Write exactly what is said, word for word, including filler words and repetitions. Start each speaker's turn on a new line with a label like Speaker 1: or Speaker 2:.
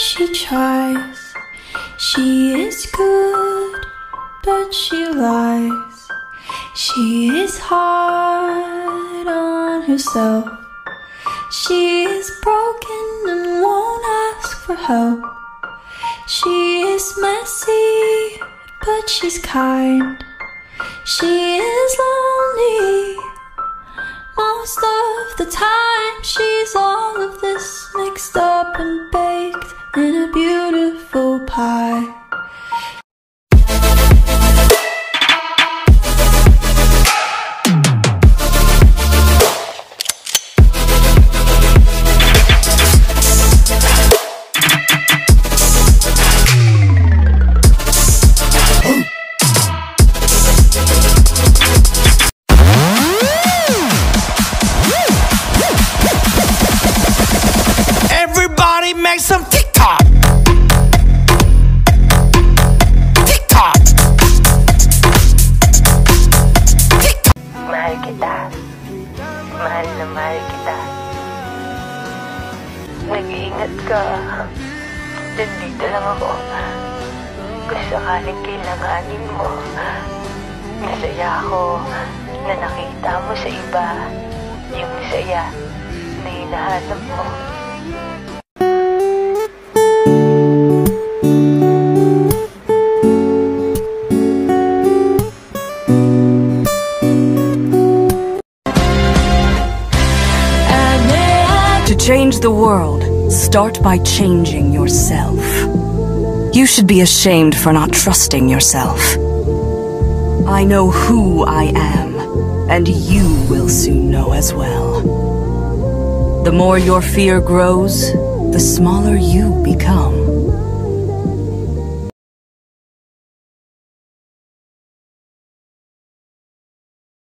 Speaker 1: she tries. She is good, but she lies. She is hard on herself. She is broken and won't ask for help. She is messy, but she's kind. She is lonely most of the time. She's all of this mixed up and baked in a beautiful pie.
Speaker 2: Make some TikTok. TikTok. TikTok.
Speaker 3: Mahal kita. Mahal na mahal kita. Nag-iingat ka. Nandito lang ako. Kung sakaling kailanganin mo. Masaya ako na nakita mo sa iba yung saya na hinahanap mo.
Speaker 4: To change the world, start by changing yourself. You should be ashamed for not trusting yourself. I know who I am, and you will soon know as well. The more your fear grows, the smaller you become.